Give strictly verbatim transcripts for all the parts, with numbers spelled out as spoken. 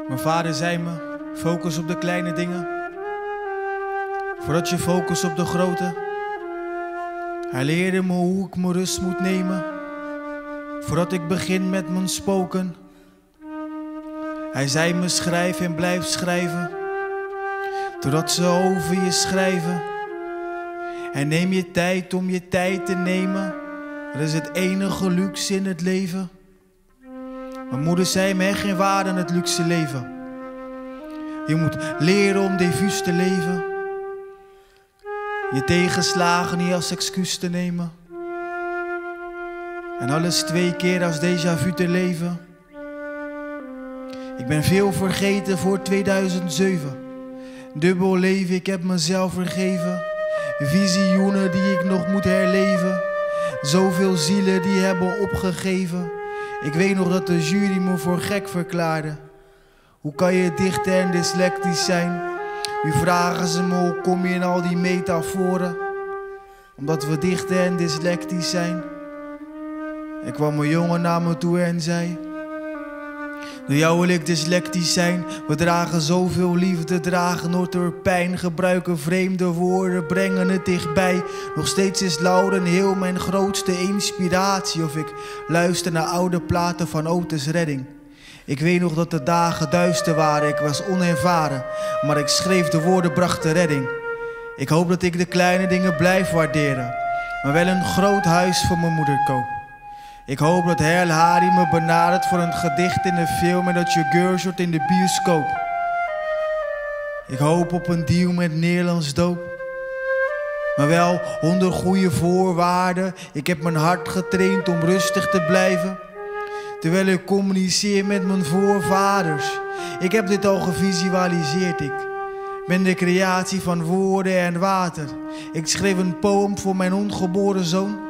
Mijn vader zei me, focus op de kleine dingen, voordat je focust op de grote. Hij leerde me hoe ik mijn rust moet nemen, voordat ik begin met mijn spoken. Hij zei me, schrijf en blijf schrijven, totdat ze over je schrijven. En neem je tijd om je tijd te nemen, dat is het enige luxe in het leven. Mijn moeder zei me, echt geen waarde aan het luxe leven. Je moet leren om diffuus te leven, je tegenslagen niet als excuus te nemen, en alles twee keer als déjà vu te leven. Ik ben veel vergeten voor tweeduizend zeven. Dubbel leven, ik heb mezelf vergeven. Visioenen die ik nog moet herleven. Zoveel zielen die hebben opgegeven. Ik weet nog dat de jury me voor gek verklaarde. Hoe kan je dichter en dyslectisch zijn? Nu vragen ze me, hoe kom je in al die metaforen? Omdat we dichter en dyslectisch zijn. Er kwam een jongen naar me toe en zei: door jou wil ik dyslectisch zijn. We dragen zoveel liefde, dragen nooit door pijn. Gebruiken vreemde woorden, brengen het dichtbij. Nog steeds is Lauren heel mijn grootste inspiratie. Of ik luister naar oude platen van Otis Redding. Ik weet nog dat de dagen duister waren, ik was onervaren. Maar ik schreef de woorden, bracht de redding. Ik hoop dat ik de kleine dingen blijf waarderen, maar wel een groot huis voor mijn moeder koop. Ik hoop dat Herl Harry me benadert voor een gedicht in een film en dat je girls wordt in de bioscoop. Ik hoop op een deal met Nederlands doop, maar wel onder goede voorwaarden. Ik heb mijn hart getraind om rustig te blijven, terwijl ik communiceer met mijn voorvaders. Ik heb dit al gevisualiseerd, ik ben de creatie van woorden en water. Ik schreef een poem voor mijn ongeboren zoon.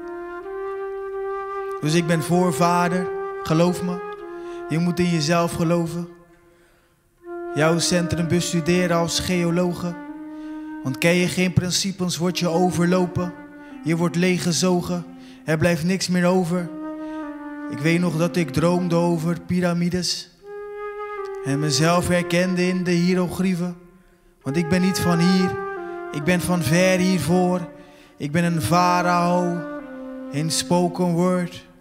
Dus ik ben voorvader, geloof me, je moet in jezelf geloven. Jouw centrum bestuderen als geologe. Want ken je geen principes, word je overlopen. Je wordt leeggezogen, er blijft niks meer over. Ik weet nog dat ik droomde over piramides en mezelf herkende in de hieroglyphen. Want ik ben niet van hier, ik ben van ver hiervoor. Ik ben een farao in spoken word.